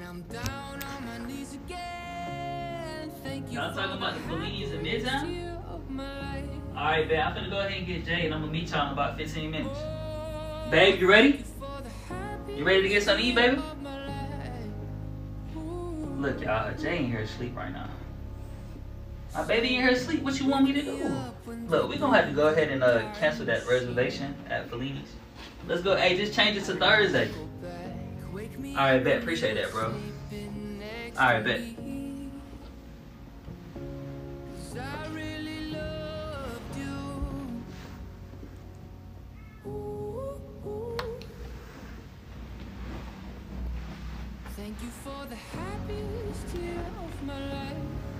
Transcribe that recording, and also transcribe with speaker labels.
Speaker 1: Y'all talking about the Fellinis in Midtown? Alright, babe, I'm gonna go ahead and get Jay, and I'm gonna meet y'all in about 15 minutes. Babe, you ready? You ready to get something to eat, baby? Look, y'all, Jay in here asleep right now. My baby in here asleep. What you want me to do? Look, we gonna have to go ahead and cancel that reservation at Fellini's. Let's go. Hey, just change it to Thursday. Alright, bet. Appreciate that, bro. Alright, bet.
Speaker 2: Thank you for the happiest year of my life.